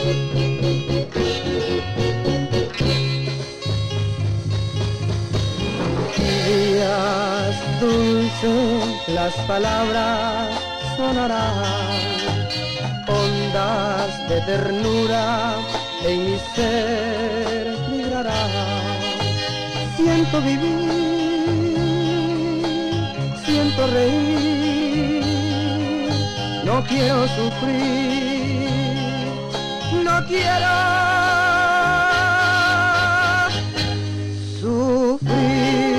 Días dulces, las palabras sonarán, ondas de ternura en mi ser vibrarán. Siento vivir, siento reír, no quiero sufrir, no quiero sufrir.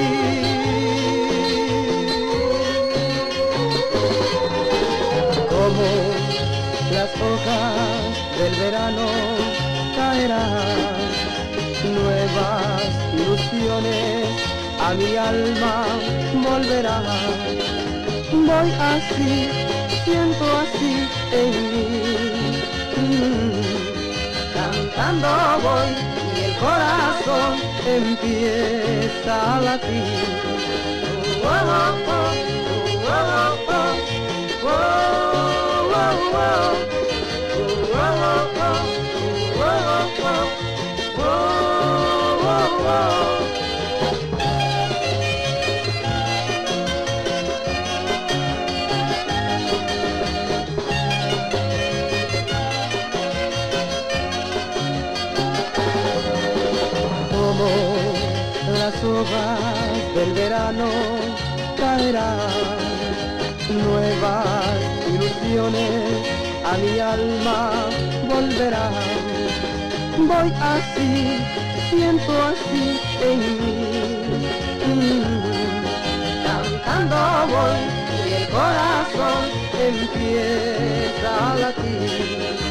Como las hojas del verano caerán, nuevas ilusiones a mi alma volverán. Voy así, siento así en mí, cantando voy y el corazón empieza a latir. Oh, oh, oh, oh, oh, oh, oh, oh, oh, como las hojas del verano caerán, nuevas ilusiones a mi alma volverán. Voy así, siento así en mí, cantando voy y el corazón empieza a latir.